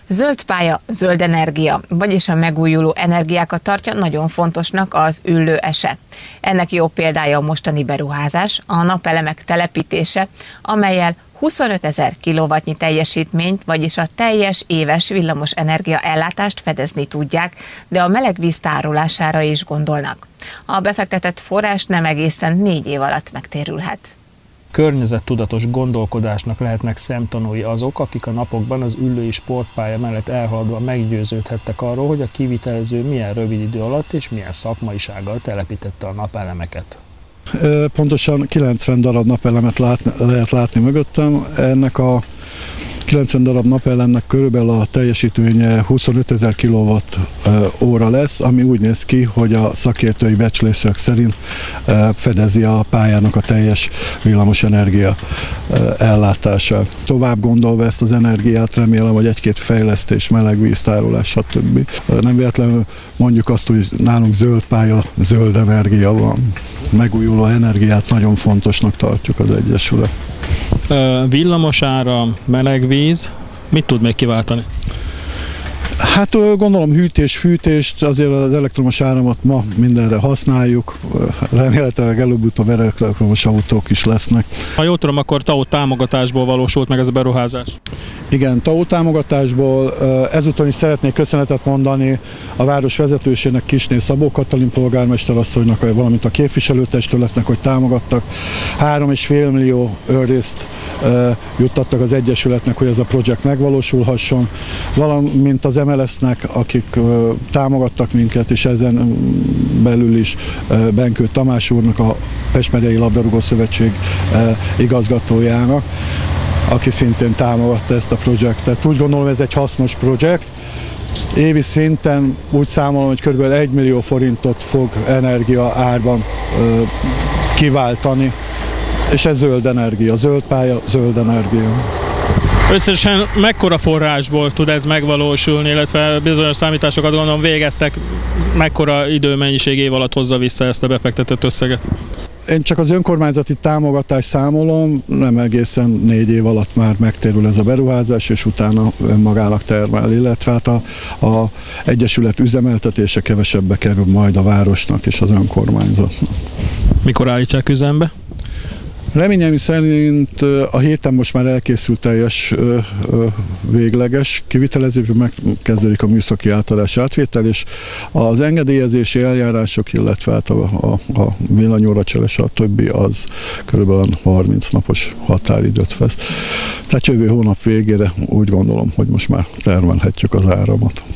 Zöld pálya, zöld energia, vagyis a megújuló energiákat tartja nagyon fontosnak az Üllő ESE. Ennek jó példája a mostani beruházás, a napelemek telepítése, amellyel 25 000 kilowattnyi teljesítményt, vagyis a teljes éves villamos energia ellátást fedezni tudják, de a melegvíz tárolására is gondolnak. A befektetett forrás nem egészen 4 év alatt megtérülhet. Környezettudatos gondolkodásnak lehetnek szemtanúi azok, akik a napokban az üllői sportpálya mellett elhaladva meggyőződhettek arról, hogy a kivitelező milyen rövid idő alatt és milyen szakmaisággal telepítette a napelemeket. Pontosan 90 darab napelemet lehet látni mögöttem. Ennek a 90 darab napelemnek körülbelül a teljesítménye 25 000 kWh lesz, ami úgy néz ki, hogy a szakértői becslések szerint fedezi a pályának a teljes villamosenergia ellátását. Tovább gondolva ezt az energiát, remélem, hogy egy-két fejlesztés, melegvíztárolás, stb. Nem véletlenül mondjuk azt, hogy nálunk zöld pálya, zöld energia van. Megújuló energiát nagyon fontosnak tartjuk az Egyesület. Villamosára, melegvíz, mit tud még kiváltani? Hát gondolom hűtés, fűtést, azért az elektromos áramot ma mindenre használjuk, remélhetőleg előbb-utóbb elektromos autók is lesznek. Ha jól tudom, akkor TAO támogatásból valósult meg ez a beruházás? Igen, TAO támogatásból. Ezúton is szeretnék köszönetet mondani a város vezetősének, Kisné Szabó Katalin polgármesterasszonynak, valamint a képviselőtestületnek, hogy támogattak. 3,5 millió őrrészt juttattak az Egyesületnek, hogy ez a projekt megvalósulhasson, valamint az MLS-nek, akik támogattak minket, és ezen belül is Benkő Tamás úrnak, a Pest megyei labdarúgó szövetség igazgatójának, aki szintén támogatta ezt a projektet. Úgy gondolom, ez egy hasznos projekt. Évi szinten úgy számolom, hogy kb. 1 millió forintot fog energia árban kiváltani, és ez zöld energia, zöld pálya, zöld energia. Összesen mekkora forrásból tud ez megvalósulni, illetve bizonyos számításokat gondolom végeztek, mekkora időmennyiség év alatt hozza vissza ezt a befektetett összeget? Én csak az önkormányzati támogatást számolom, nem egészen 4 év alatt már megtérül ez a beruházás, és utána önmagának termel, illetve hát a Egyesület üzemeltetése kevesebbe kerül majd a városnak és az önkormányzatnak. Mikor állítják üzembe? Reményeim szerint a héten most már elkészült teljes végleges kivitelezésben, megkezdődik a műszaki átadás átvétel, és az engedélyezési eljárások, illetve hát a villanyóra cseles, a többi az körülbelül 30 napos határidőt vesz. Tehát jövő hónap végére úgy gondolom, hogy most már termelhetjük az áramot.